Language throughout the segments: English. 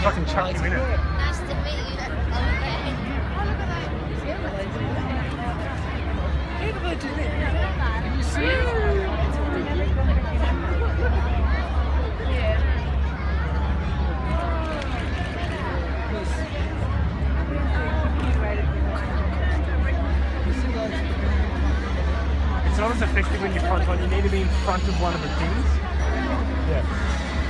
fucking chuck you in it. Nice to meet you. Can you see it? It's not as effective when you front one. You need to be in front of one of the things. Yeah.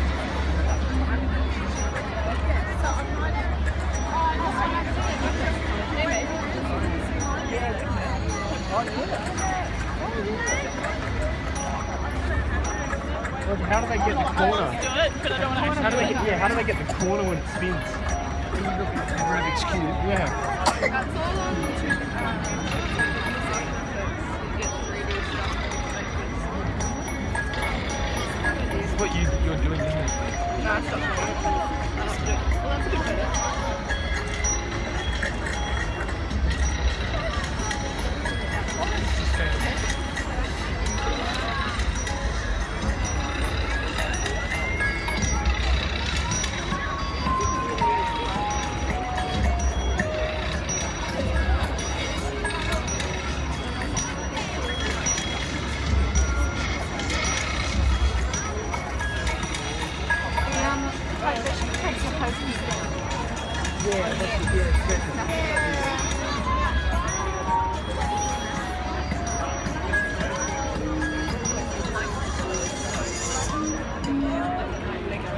Well, how do they get the corner? How do they get the corner when it spins? Rubik's Cube. Yeah. It's what you're doing, isn't it? No, it's not. Well, that's a bit better.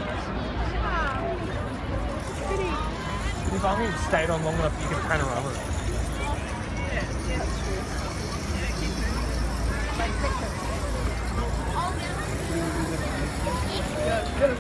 If I only stayed on long enough, you could panorama it.